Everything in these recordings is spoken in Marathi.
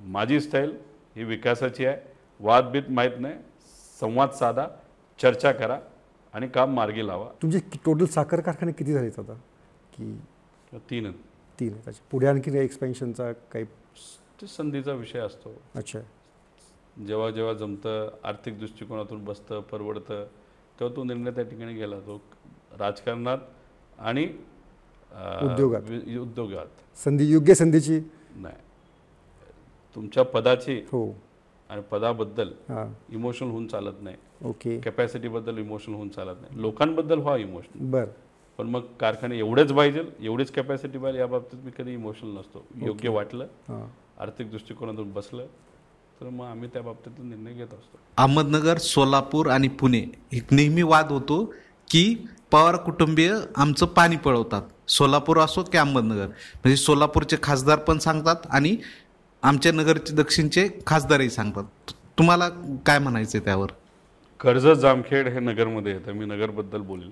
माझी स्टाईल ही विकासाची आहे. वादबीत माहीत नाही, संवाद साधा, चर्चा करा आणि काम मार्गी लावा. तुमचे टोटल साखर कारखाने किती झालेत आता? की 3 3 आहेत. अच्छा, पुढे आणखी एक्सपेन्शनचा काही संधीचा विषय असतो. अच्छा, जेव्हा जेव्हा जमतं, आर्थिक दृष्टिकोनातून बसतं, परवडतं, तेव्हा तो निर्णय त्या ठिकाणी गेला. तो राजकारणात आणि उद्योगात योग्य संधीची नाही. तुमच्या पदाची हो आणि पदाबद्दल इमोशनल होऊन चालत नाही. ओके, कॅपॅसिटीबद्दल इमोशनल होऊन चालत नाही. लोकांबद्दल व्हा इमोशनल. बरं, पण मग कारखाने एवढेच पाहिजे, एवढीच कॅपॅसिटी पाहिजे, या बाबतीत मी कधी इमोशनल नसतो. योग्य वाटलं, आर्थिक दृष्टिकोनातून बसलं तर मग आम्ही त्या बाबतीत निर्णय घेत असतो. अहमदनगर, सोलापूर आणि पुणे एक नेहमी वाद होतो की पवार कुटुंबीय आमचं पाणी पळवतात. सोलापूर असो की अहमदनगर, म्हणजे सोलापूरचे खासदार पण सांगतात आणि आमच्या नगरचे दक्षिणचे खासदारही सांगतात. तुम्हाला काय म्हणायचं त्यावर? कर्जत जामखेड हे नगरमध्ये येतं. मी नगरबद्दल बोलेल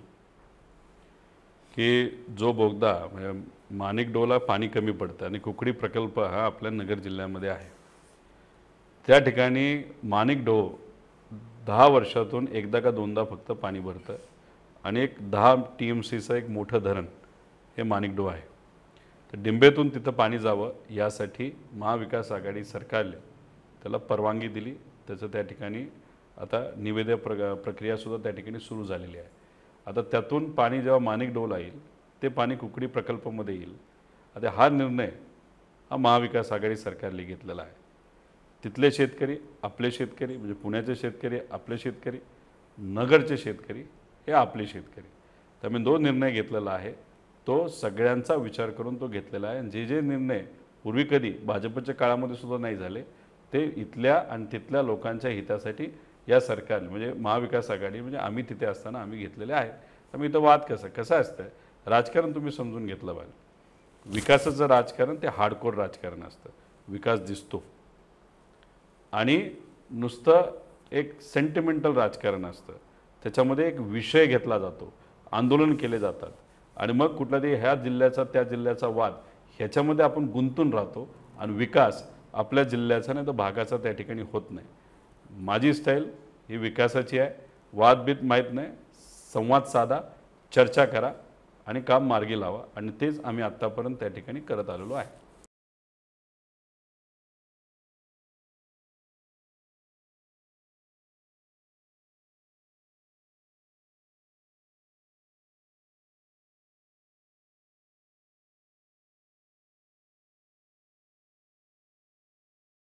की जो बोगदा म्हणजे माणिकडोला पाणी कमी पडतं आणि कुकडी प्रकल्प हा आपल्या नगर जिल्ह्यामध्ये आहे. त्या ठिकाणी माणिकडो 10 वर्षातून एकदा का दोनदा फक्त पाणी भरतं आणि एक 10 TMCचं एक मोठं धरण हे माणिकडो आहे. तर डिंबेतून तिथं पाणी जावं यासाठी महाविकास आघाडी सरकारने त्याला परवानगी दिली. त्याचं त्या ठिकाणी आता निविदा प्रक्रियासुद्धा त्या ठिकाणी सुरू झालेली आहे. आता त्यातून पाणी जेव्हा माणिकडोला येईल ते पाणी कुकडी प्रकल्पामध्ये येईल. आता हा निर्णय हा महाविकास आघाडी सरकारने घेतलेला आहे. तिथले शेतकरी आपले शेतकरी, म्हणजे पुण्याचे शेतकरी आपले शेतकरी, नगरचे शेतकरी हे आपले शेतकरी. त्यामुळे जो निर्णय घेतलेला आहे तो सगळ्यांचा विचार करून तो घेतलेला आहे. जे जे निर्णय पूर्वी कधी भाजपच्या काळामध्ये सुद्धा नाही झाले ते इथल्या आणि तिथल्या लोकांच्या हितासाठी या सरकारने म्हणजे महाविकास आघाडी म्हणजे आम्ही तिथे असताना आम्ही घेतलेले आहे. त्यामुळे इथं वाद कसं असतं, राजकारण तुम्ही समजून घेतलं पाहिजे. विकासाचं राजकारण ते हार्डकोर राजकारण असतं. विकास दिसतो आणि नुसतं एक सेंटिमेंटल राजकारण असतं. त्याच्यामध्ये एक विषय घेतला जातो, आंदोलन केले जातात आणि मग कुठला तरी ह्या जिल्ह्याचा त्या जिल्ह्याचा वाद ह्याच्यामध्ये आपण गुंतून राहतो आणि विकास आपल्या जिल्ह्याचा नाही तर भागाचा त्या ठिकाणी होत नाही. माझी स्टाईल ही विकासाची आहे. वादबीत माहीत नाही, संवाद साधा, चर्चा करा आणि काम मार्गी लावा आणि तेच आम्ही आत्तापर्यंत त्या ठिकाणी करत आलेलो आहे.